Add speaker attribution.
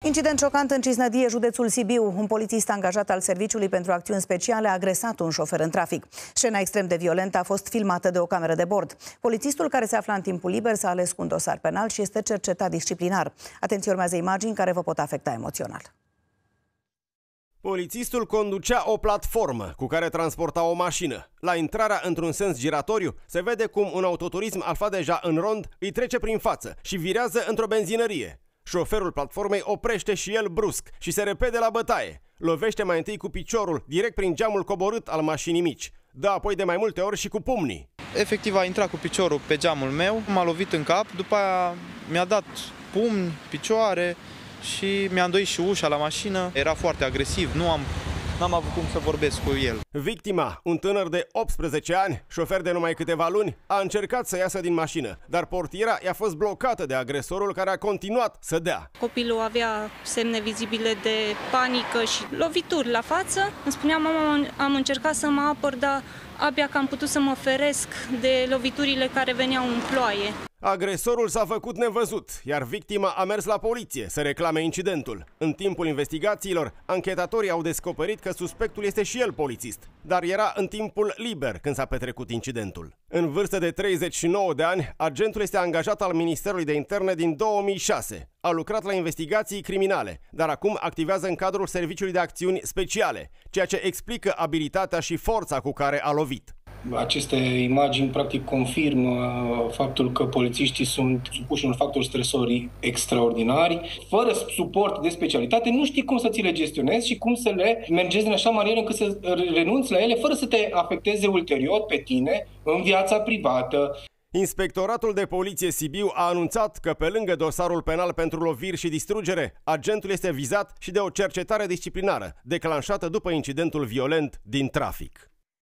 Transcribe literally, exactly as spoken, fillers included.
Speaker 1: Incident șocant în Cisnădie, județul Sibiu. Un polițist angajat al Serviciului pentru Acțiuni Speciale a agresat un șofer în trafic. Scena extrem de violentă a fost filmată de o cameră de bord. Polițistul, care se afla în timpul liber, s-a ales cu un dosar penal și este cercetat disciplinar. Atenție, urmează imagini care vă pot afecta emoțional.
Speaker 2: Polițistul conducea o platformă cu care transporta o mașină. La intrarea într-un sens giratoriu, se vede cum un autoturism aflat deja în rond îi trece prin față și virează într-o benzinărie. Șoferul platformei oprește și el brusc și se repede la bătaie. Lovește mai întâi cu piciorul direct prin geamul coborât al mașinii mici. Dă apoi de mai multe ori și cu pumnii.
Speaker 3: Efectiv a intrat cu piciorul pe geamul meu, m-a lovit în cap, după aia mi-a dat pumni, picioare și mi-a îndoit și ușa la mașină. Era foarte agresiv, nu am N-am avut cum să vorbesc cu el.
Speaker 2: Victima, un tânăr de optsprezece ani, șofer de numai câteva luni, a încercat să iasă din mașină, dar portiera i-a fost blocată de agresorul, care a continuat să dea.
Speaker 4: Copilul avea semne vizibile de panică și lovituri la față. Îmi spunea: mama, am încercat să mă apăr, dar abia că am putut să mă feresc de loviturile care veneau în ploaie.
Speaker 2: Agresorul s-a făcut nevăzut, iar victima a mers la poliție să reclame incidentul. În timpul investigațiilor, anchetatorii au descoperit că suspectul este și el polițist, dar era în timpul liber când s-a petrecut incidentul. În vârstă de treizeci și nouă de ani, agentul este angajat al Ministerului de Interne din două mii șase. A lucrat la investigații criminale, dar acum activează în cadrul Serviciului de Acțiuni Speciale, ceea ce explică abilitatea și forța cu care a lovit.
Speaker 5: Aceste imagini practic confirmă faptul că polițiștii sunt supuși unor factori stresori extraordinari. Fără suport de specialitate nu știi cum să ți le gestionezi și cum să le mergezi în așa manieră încât să renunți la ele fără să te afecteze ulterior pe tine în viața privată.
Speaker 2: Inspectoratul de Poliție Sibiu a anunțat că, pe lângă dosarul penal pentru loviri și distrugere, agentul este vizat și de o cercetare disciplinară declanșată după incidentul violent din trafic.